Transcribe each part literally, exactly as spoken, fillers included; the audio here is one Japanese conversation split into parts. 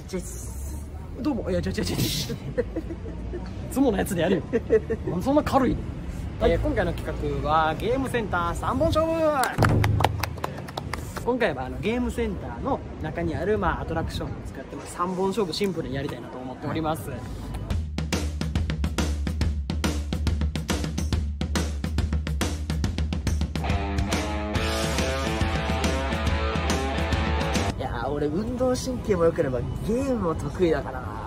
チェス。 どうも。いや、ちょちょちょいつものやつでやるよ。なんでそんな軽いの。えー、今回の企画はゲームセンターさんぼん勝負。今回はあのゲームセンターの中にある、まあ、アトラクションを使ってさんぼん勝負シンプルにやりたいなと思っております。 いやー、俺運動神経も良ければゲームも得意だからな。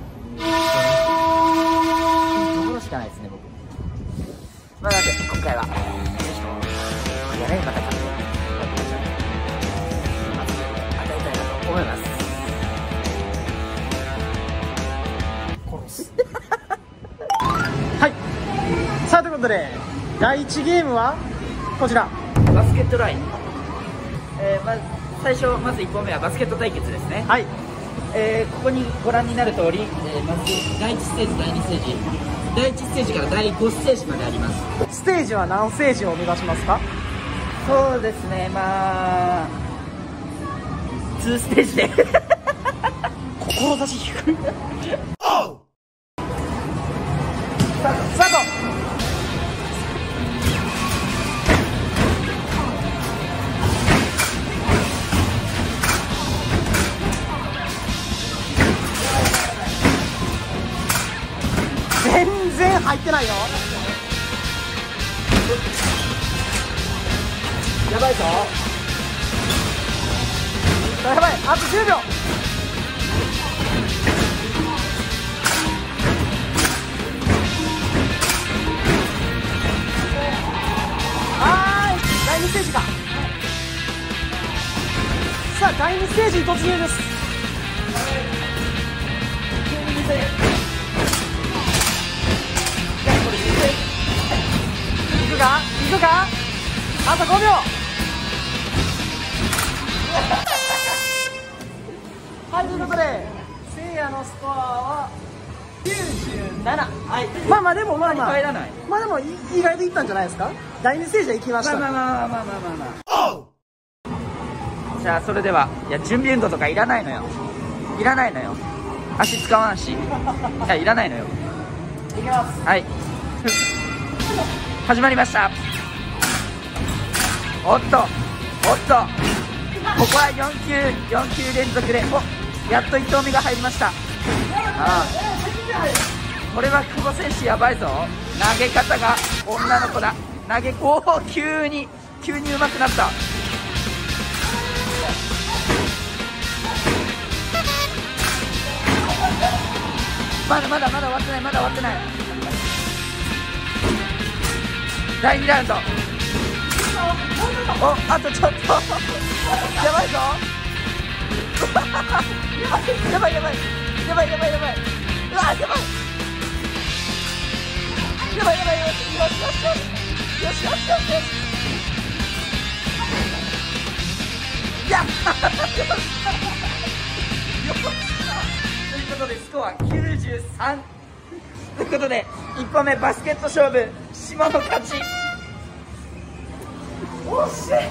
ところしかないですね、僕。まあ、なんで今回はぜひともやれまた勝って与えたいなと思います。 殺すはい、さあということでだいいちゲームはこちら、 バスケットライン。えー、まず最初まずいっぽんめはバスケット対決ですね。 はい。 えー、ここにご覧になる通り、えー、まずだいいちステージ、だいにステージ、だいいちステージからだいごステージまであります。 ステージは何ステージを目指しますか？ そうですね、まあにステージで志低いスタートスタート。全然入ってないよ。やばいぞ。やばい、あとじゅうびょう。はーい、だいにステージか。さあだいにステージに突入です。いくかいくか、あとごびょう。はい、ということでせいやのスコアはきゅうじゅうなな。はい、まあまあでもまあまあ入らない。 まあでも意外といったんじゃないですか。だいにステージは行きました。 まあまあまあまあまあまあまあ、じゃあそれでは、いや準備運動とかいらないのよ。いらないのよ。足使わんし。いや、いらないのよ。 いきます。 はい始まりました。おっとおっと、ここはよんきゅうよんきゅう連続で、お、やっといち投目が入りました。ああ、これは久保選手やばいぞ。投げ方が女の子だ。投げ、おお、急に急に上手くなった。まだまだまだ終わってない、まだ終わってない。だいにラウンド、お、あとちょっとやばいぞやばいやばいやばいやばいやばい、うわ、やばいやばいやばいやばい、よしよしよしよしよしよしよしよし、やったということでスコアきゅうじゅうさんということで、いっぽんめバスケット勝負、島の勝ち。惜しい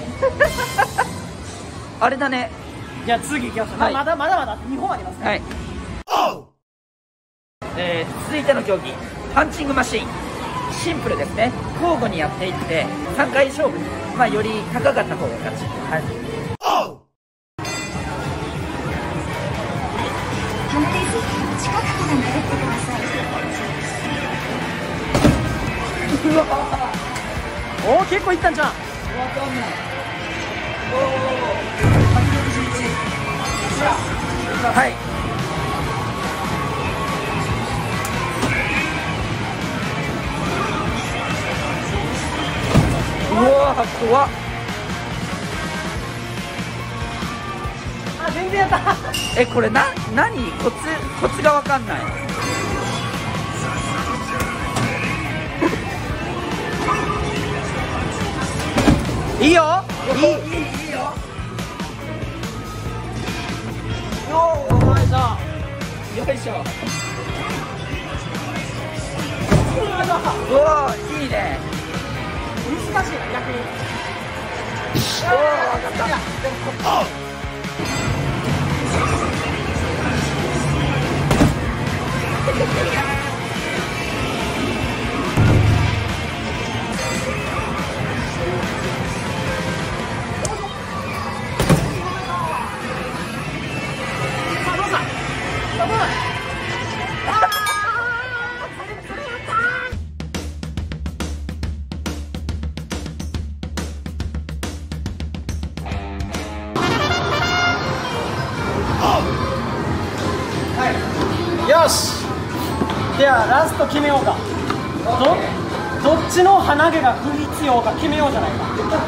あれだね。 じゃあ次いきます。はい、まだまだまだにほんありますね。 はい、えー、続いての競技、パンチングマシーン。シンプルですね。交互にやっていってさんかい勝負、まあより高かった方が勝ち。はい、 離れず近くから殴ってください。 うわおお、結構いったんじゃん。 わかんない。おお、ひゃくろくじゅういち。はい、うわー、怖っ。 あ、全然やったえ、これな、何コツ、コツがわかんない。 いいよ、いい、いい、いいよ。よー、よいしょ。 よいしょ。 うおお、いいね。 難しいな、逆に。 おお、分かった。 よし、ではラスト決めようか。どどっちの鼻毛が不必要か決めようじゃないか。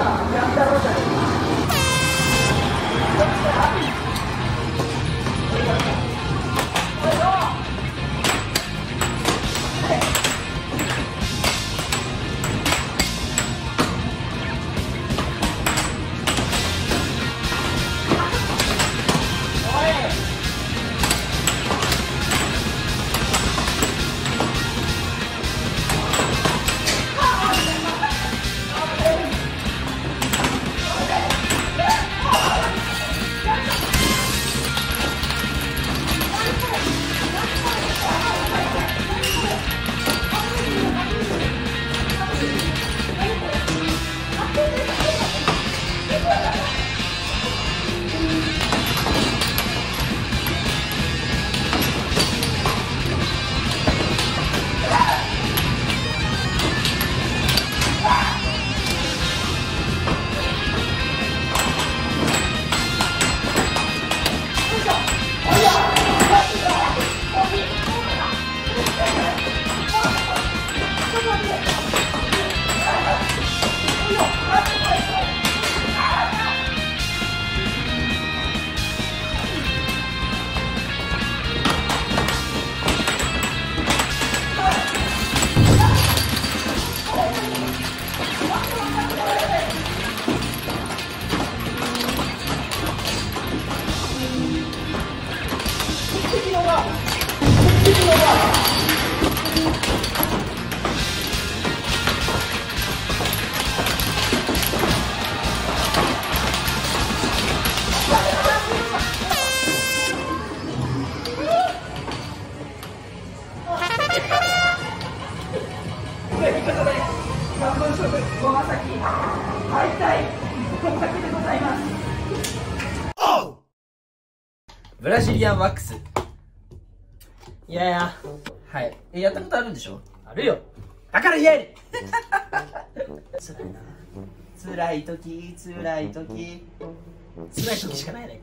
ブラジリアンワックス。 いやいや、 はい。え、やったことあるんでしょ？ あるよ。だから嫌やねん。 辛いな。辛い時、辛い時。 辛い時しかないね。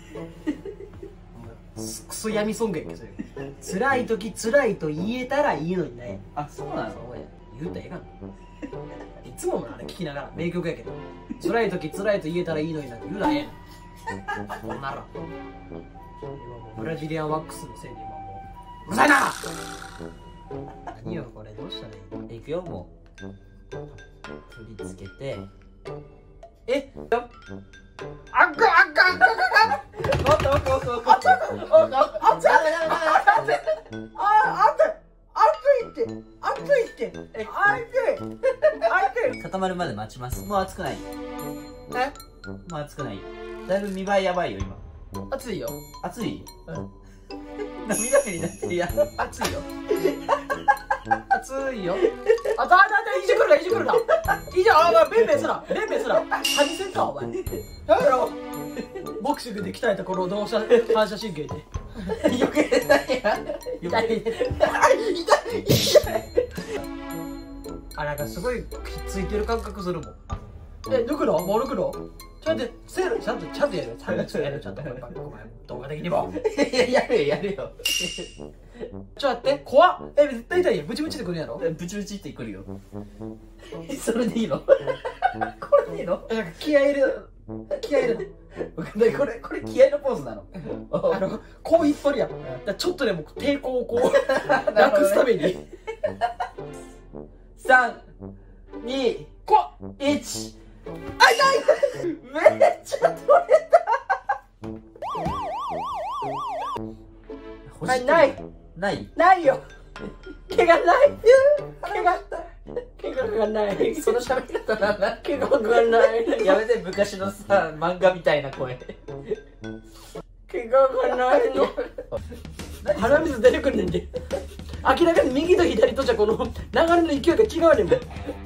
クソ闇ソングやんけそれ。辛い時辛いと言えたらいいのにね。 あ、そうなの？ 言うたらええかな。いつものあれ聞きながら名曲やけど、辛い時辛いと言えたらいいのになって言うたらええやん。こんなら今もうブラジリアンワックスのせいで今もううるさいな。何よこれ、どうしたらいい？ いくよ、もう取り付けて。 えあっかあっかあっかあっかあっかあっかあっかあっかあっかあっかあっ固まるまで待ちます。もう熱くない。え？もう熱くない。だいぶ見栄えやばいよ今。 熱いよ。 熱い？ うん。 涙目になってるやん。 熱いよ。熱いよ。あ、だだだ、いじくるな、いじくるな。いじゃ、あ、まあ、ベンベンすな、ベンベンすな。ハニセンか、お前。やめろ。ボクシングで鍛えたこの動作、反射神経で。 余計だや。 痛い。痛い。痛い。あ、なんかすごいくっついてる感覚するもん。え、抜くの？もう抜くの？ちゃんとセールちゃんとちゃんとやるよ。ちゃんとやるよ。ちゃんとやっぱりお前動画的にも。 いや、やるよやるよ。 ちょっと待って、怖っ。え、絶対痛いよ。ブチブチってくるんやろ？ ブチブチってくるよ。それでいいの？これでいいの？ なんか気合い入れる。気合い入れる。 これこれ気合のポーズなの？ あのこう引っ張るやん。だからちょっとでも抵抗をこうなくすために。 三、二、いち。あ、痛い！めっちゃ取れた。 ないないないないよ。毛がない。毛が毛がない。 その喋り方なんだ。 毛がない。 やめて、昔のさ漫画みたいな声。 毛がないの。鼻水出てくんねんで。明らかに右と左とじゃこの流れの勢いが違うねんもん。